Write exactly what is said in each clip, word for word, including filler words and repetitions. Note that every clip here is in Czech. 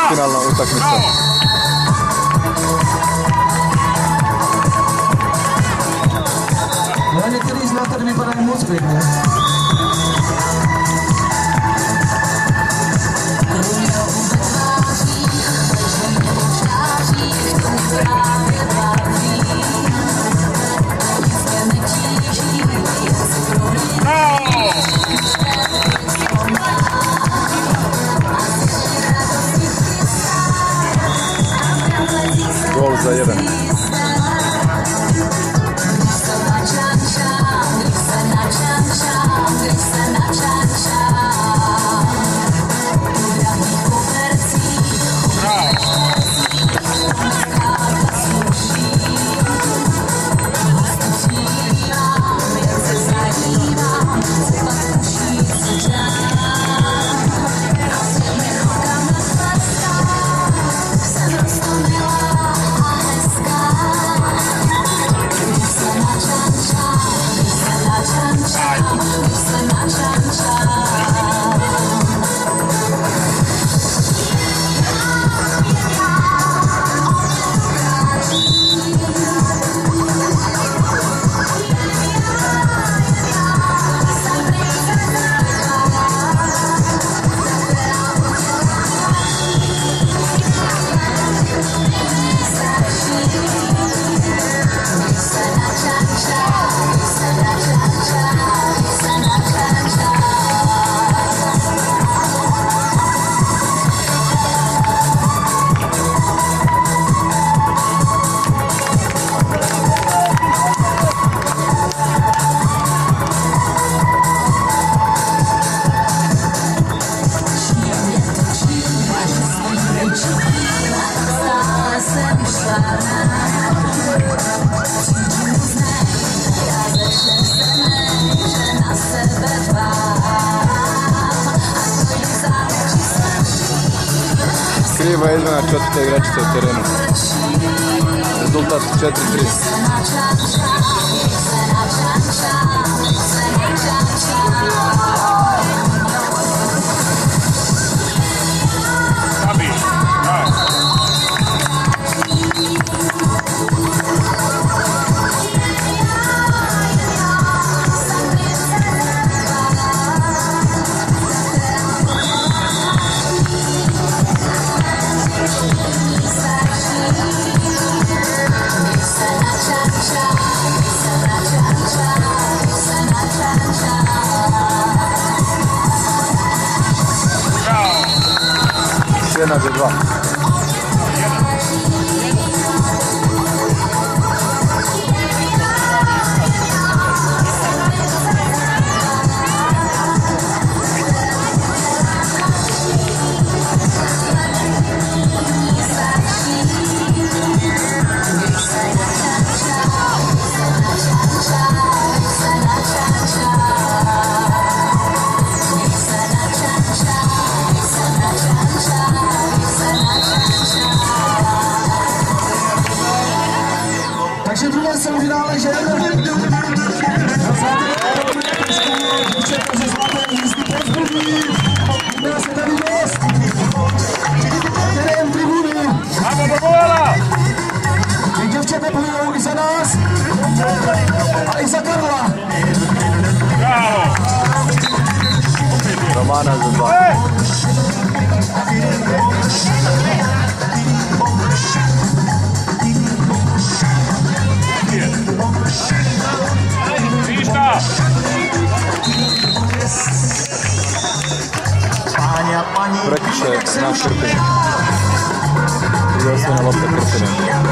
finalna utakmica. No, některý z vás tady vypadají moc pěkně. Gól za jeden. Kriva izmena četvrta igračica u terenu. Rezultat četiri tri. Jedna za dva. Takže druhé semifinále žen. Ze zlaté jízdy povzbudí. Nás je tady dost. Terén tribuny. Ty děvčata pojedou i za nás. A i za Karla. Romana za dva. Prekiše na Krpin. Zasvena lopta Krpina.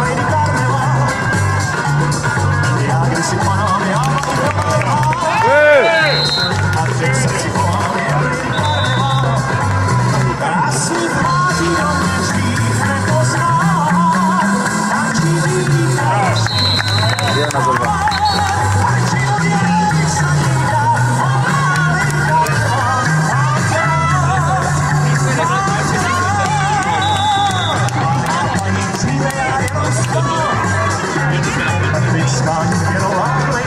Jedna za dva. It's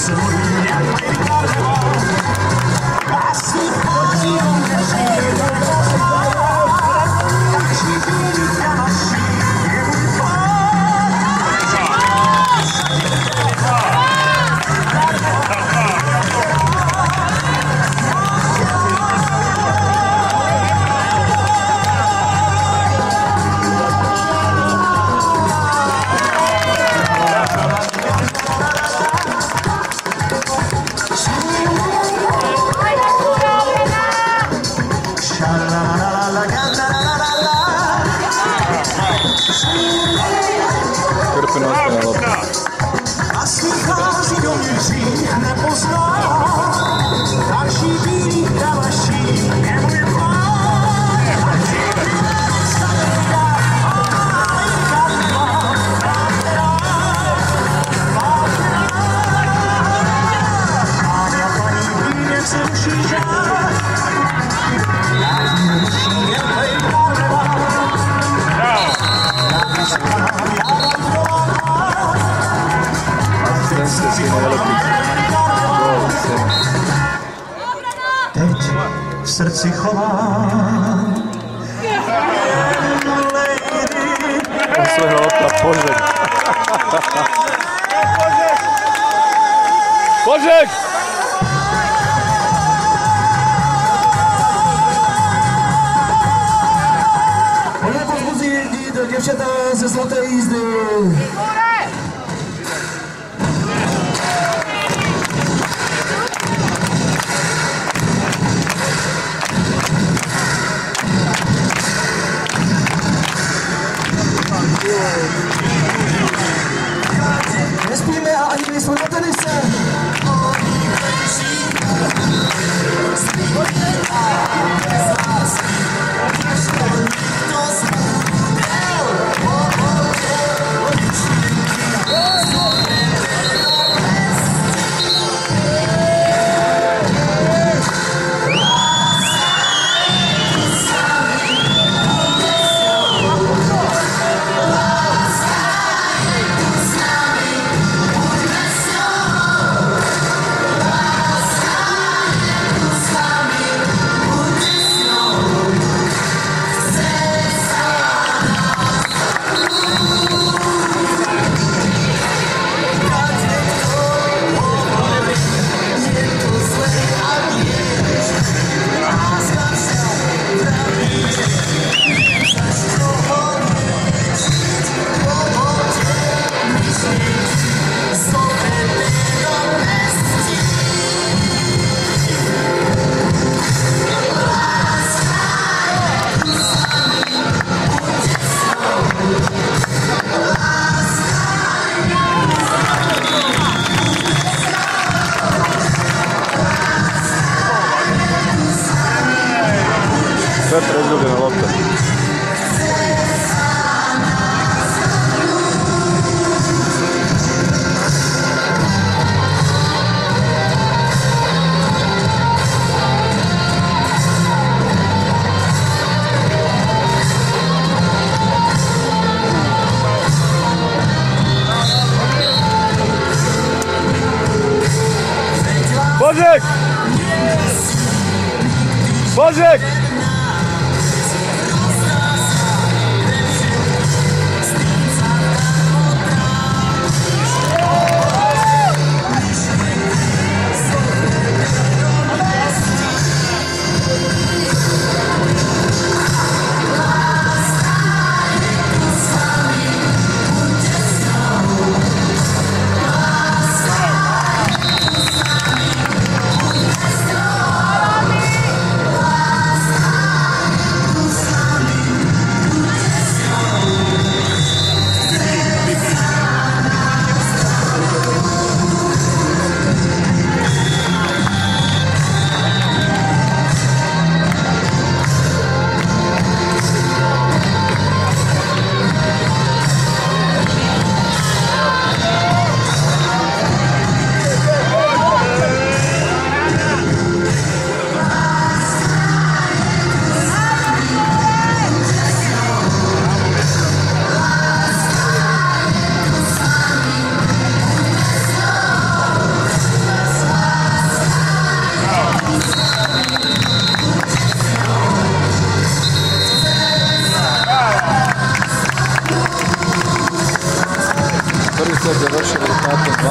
Teď v srdci chovám svého oka, Požek. Požek! Pojďme pozbuzit děvčata ze Zlaté jízdy. Nespíme a ani nejsme na tenise. Sve prezljubljena lopta. Požek! Požek!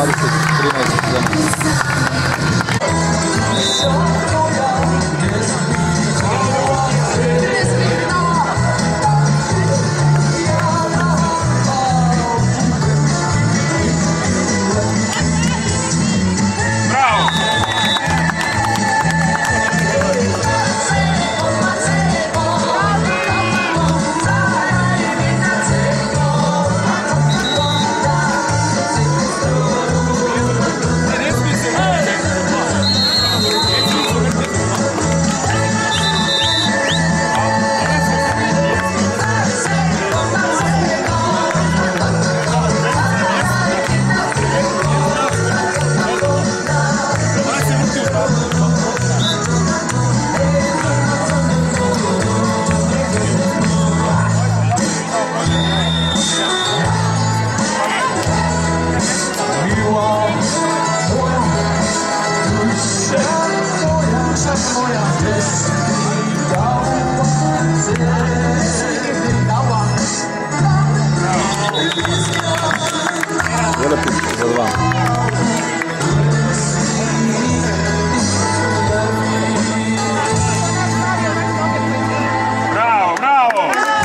trideset trinaest za nas. Jelepić za dva. Bravo, bravo!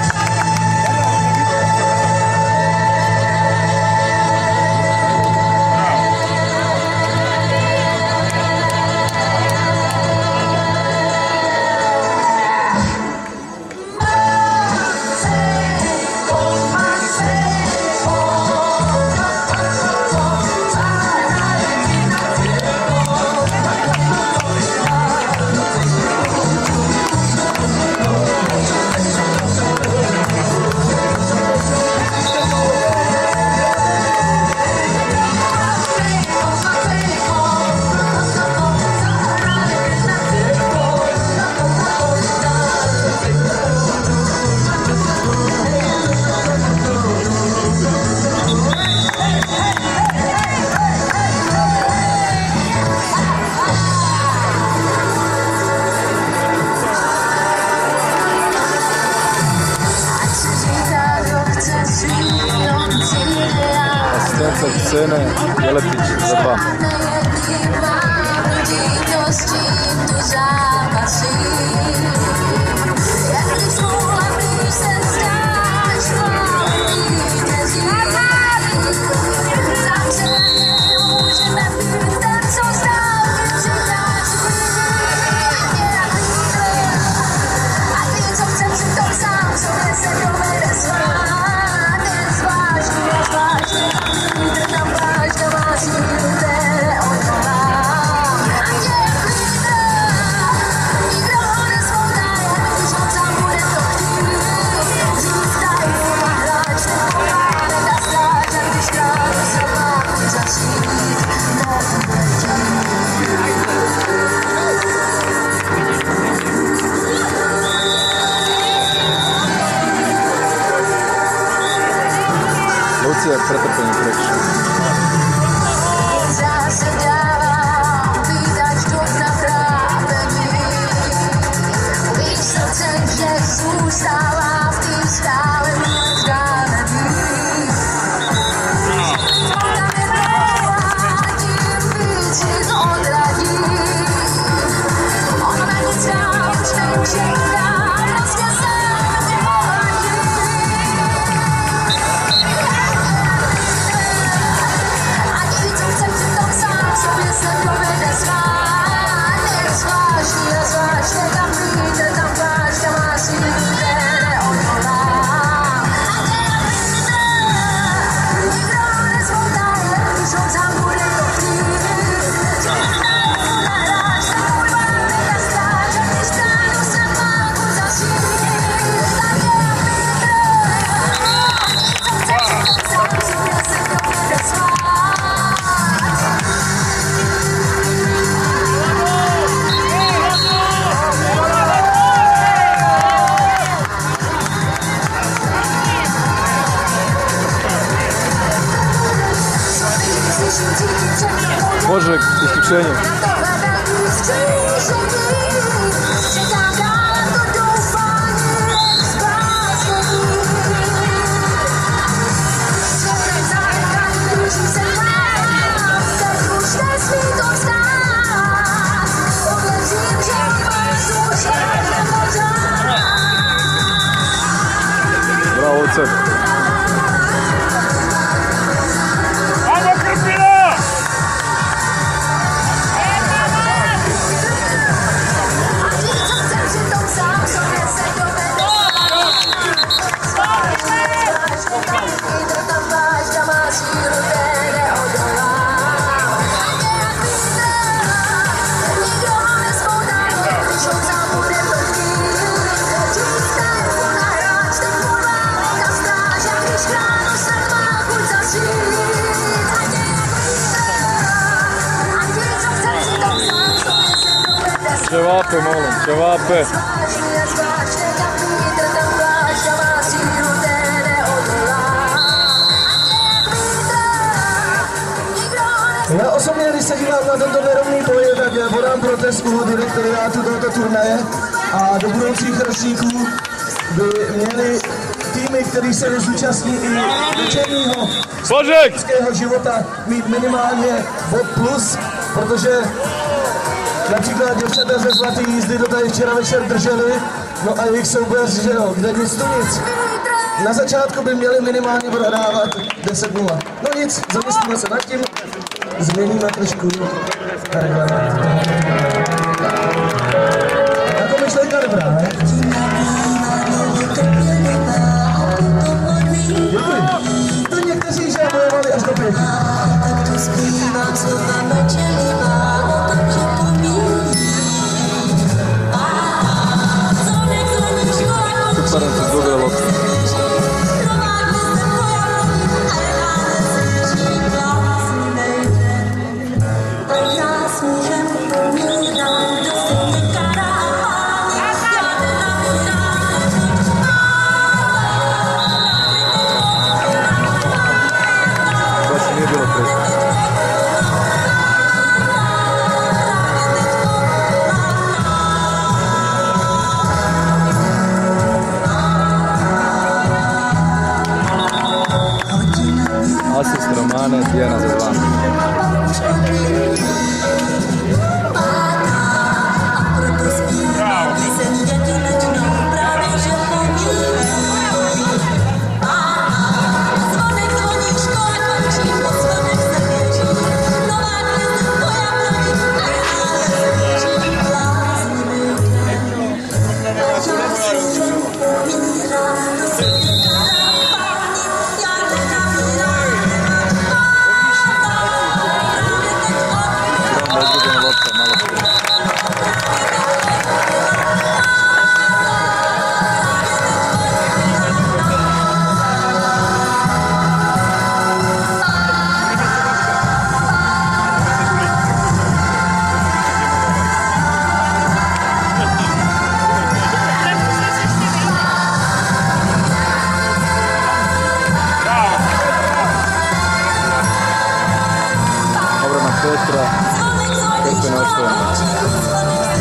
Asistencja sceny, Jelepić za dva. Lucija pretrpeni prekršaj. Božek, isključenje. Ćevape, molim, ćevape. Já osobně, když se dívám na tento nerovný boj, tak podám protest u direktorátu tohoto turnaje a do budoucích ročníků by měli týmy, který se nezúčastní i večerního sportovního života, mít minimálně bod plus, protože například děvčata ze Zlaté jízdy to tady včera večer drželi, no a jejich soupeř, že jo, kde nic to nic. Na začátku by měli minimálně prodávat deset nula. No nic, zamyslíme se nad tím, změníme trošku reglement. Jako myšlenka dobrá, ne? Děkuji. To někteří, že bojovali až do pěti. Super, se zdobil loptu. Asist Romane, jedna za dva. Petra, Petra nastavljena.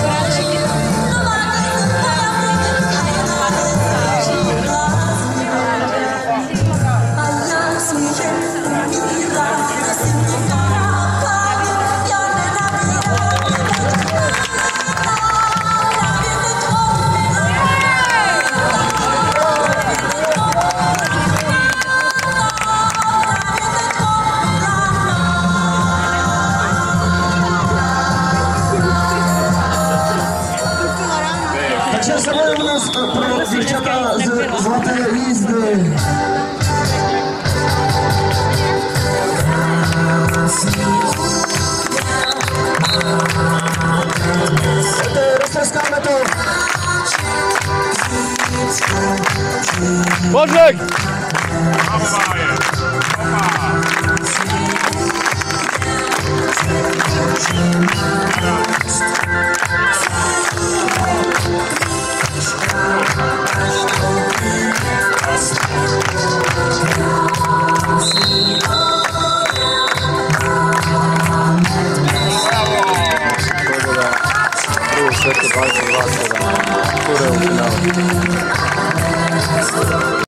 Takže se bude u nás pro děvčata z Zlaté jízdy. Roztreskáme to. Božek! Sve to dvadeset dva sedam, tu je u finalu.